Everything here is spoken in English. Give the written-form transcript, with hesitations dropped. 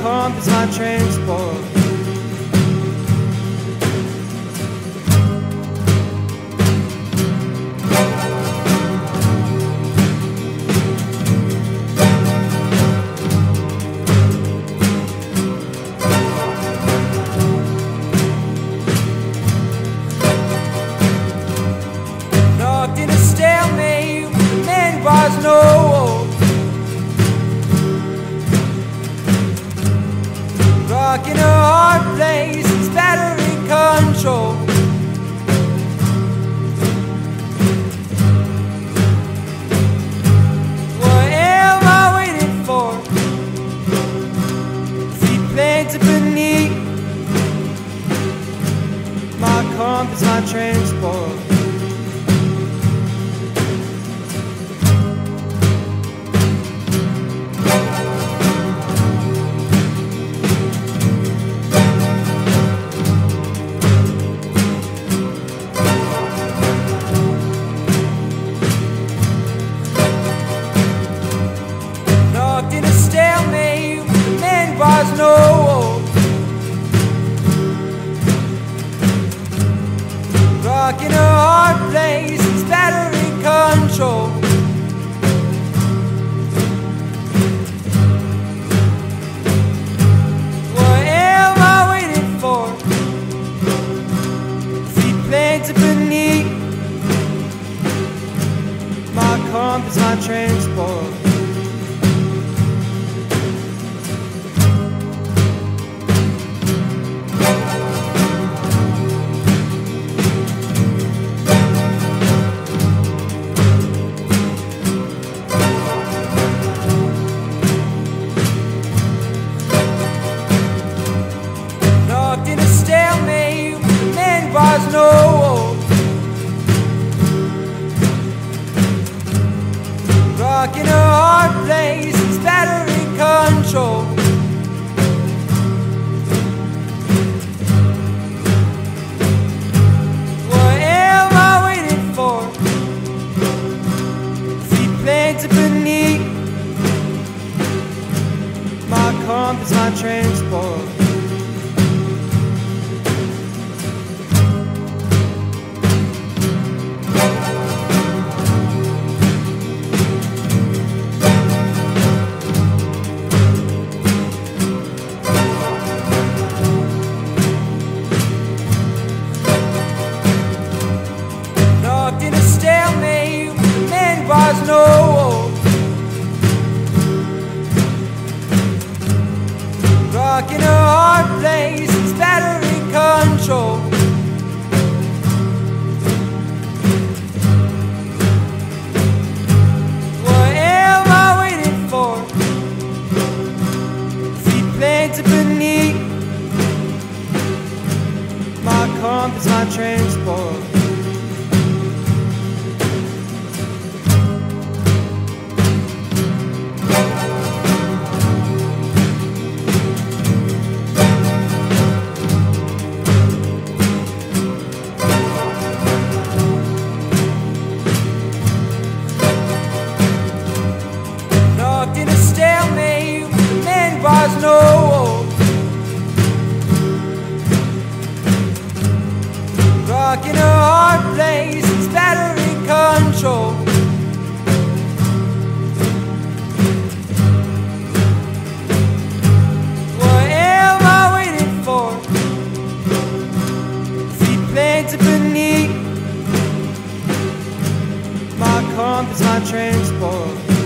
compass, my transport. Locked in a stalemate, the man was no. Rock in a hard place, it's battery control. What am I waiting for? Feet planted beneath my compass, my transport. In a stalemate, the man was no. Rock in a hard place, it's battery control. What am I waiting for? Feet planted beneath my compass, my transport. Locked in a stalemate, the man was no. Rock in a hard place, it's battery control. What am I waiting for? Feet planted beneath my compass, my transport. Locked in a stalemate, the man was no. Rock in a hard place, it's battery control. What am I waiting for? Feet planted beneath my compass, my transport. Locked in a stalemate, the man was no. Rock in a hard place, it's battery control. What am I waiting for? Feet planted beneath my compass, my transport.